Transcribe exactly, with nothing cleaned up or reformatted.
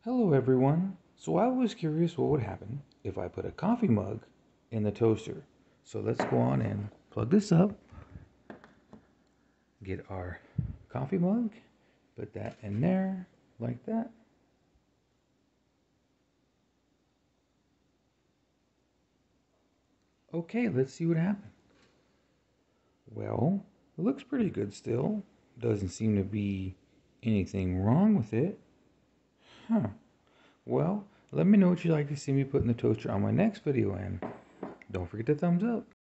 Hello everyone. So I was curious what would happen if I put a coffee mug in the toaster. So let's go on and plug this up. Get our coffee mug. Put that in there like that. Okay, let's see what happens. Well, it looks pretty good still. Doesn't seem to be anything wrong with it. Huh. Well, let me know what you'd like to see me put in the toaster on my next video, and don't forget to thumbs up.